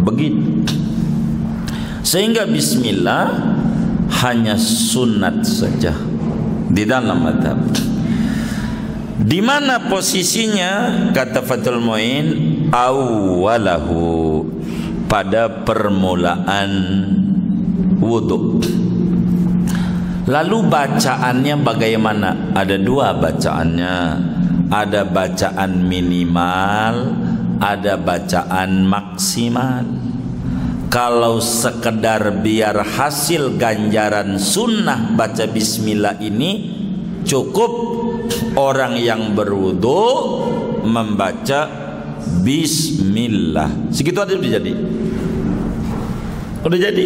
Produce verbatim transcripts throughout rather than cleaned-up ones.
Begitu. Sehingga bismillah hanya sunat saja di dalam madhab. Di mana posisinya? Kata Fathul Muin, awwalahu, pada permulaan wudu. Lalu bacaannya bagaimana? Ada dua bacaannya. Ada bacaan minimal, ada bacaan maksimal. Kalau sekedar biar hasil ganjaran sunnah baca bismillah ini, cukup orang yang berwudu membaca bismillah. Segitu aja udah jadi. Udah jadi.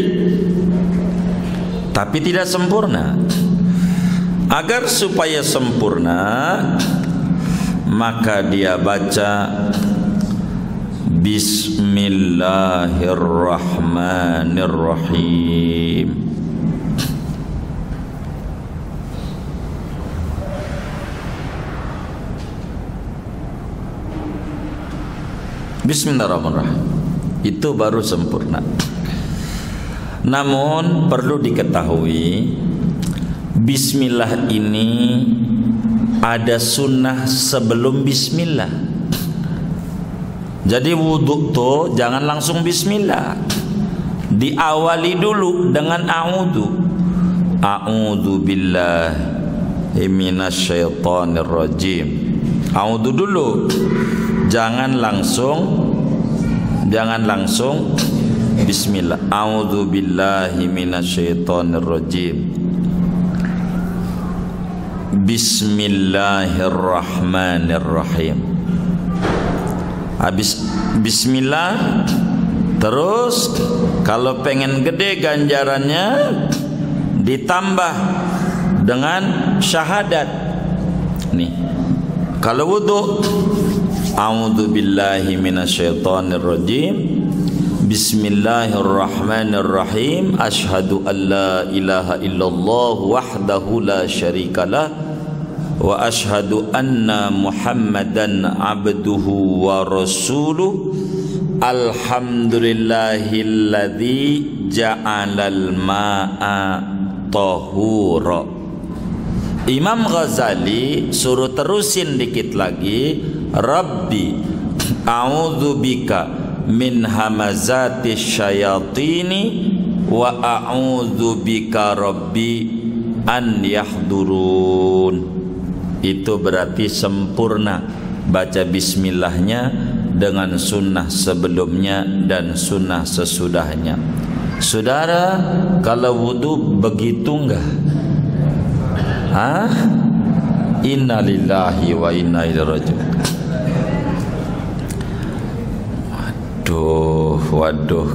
Tapi tidak sempurna. Agar supaya sempurna, maka dia baca Bismillahirrahmanirrahim. Bismillahirrahmanirrahim. Itu baru sempurna. Namun perlu diketahui, bismillah ini ada sunnah sebelum bismillah. Jadi wudhu tuh jangan langsung bismillah, diawali dulu dengan a'udhu. A'udhu billahi minasyaitonir rajim. A'udhu dulu, jangan langsung jangan langsung bismillah. A'udhu billahi minasyaitonir rajim. Bismillahirrahmanirrahim. Habis bismillah, terus kalau pengen gede ganjarannya ditambah dengan syahadat. Nih, kalau wudu, a'udzu billahi minasyaitonir rajim, bismillahirrahmanirrahim, asyhadu an la ilaha illallah wahdahu la syarikalah wa asyhadu anna Muhammadan abduhu wa rasuluh, alhamdulillahilladzi ja'alal ma'a tahura. Imam Ghazali suruh terusin dikit lagi, Rabbi a'udzu bika min hamazati syayatini wa a'udzu bika rabbi an yahdurun. Itu berarti sempurna baca bismillahnya dengan sunnah sebelumnya dan sunnah sesudahnya. Saudara, kalau wudu begitu enggak? Hah? Inna lillahi wa inna ilaihi raji'un. Waduh, waduh.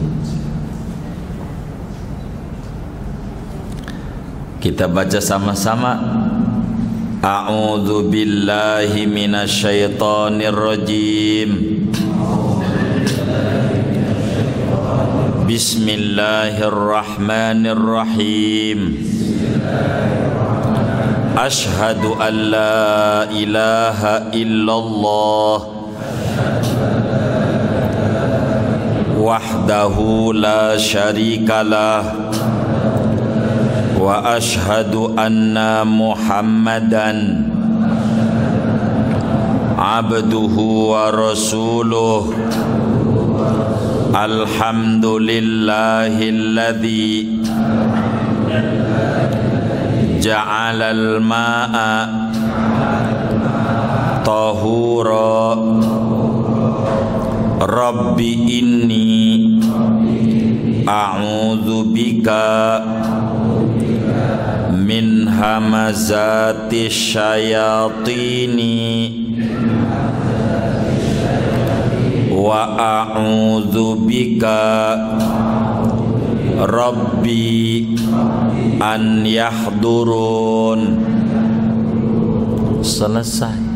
Kita baca sama-sama. A'udzu billahi minasyaitonir rajim. Bismillahirrahmanirrahim. Asyhadu an la ilaha illallah wahdahu la syarikalah wa asyhadu anna Muhammadan abduhu wa rasuluh, alhamdulillahilladzi ja'alal ma'a tahura, rabbi inni a'udzu bika min hamazati syayatini wa a'udzu bika rabbi an yahdurun. Selesai.